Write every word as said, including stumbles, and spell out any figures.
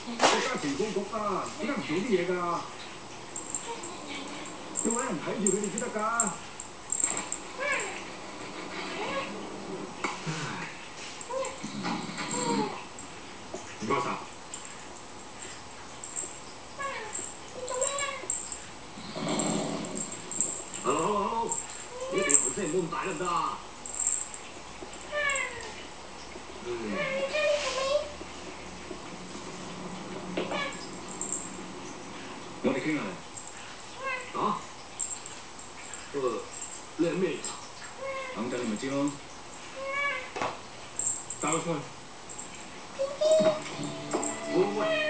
國家情報局啊，點解唔做啲嘢㗎？要揾人睇住佢哋先得㗎。唔該晒。Hello hello， 你哋台聲唔好咁大得唔得啊？嗯。我哋傾下。啊？誒，你係咩嚟㗎？等陣你咪知咯。帶我出去。喂喂。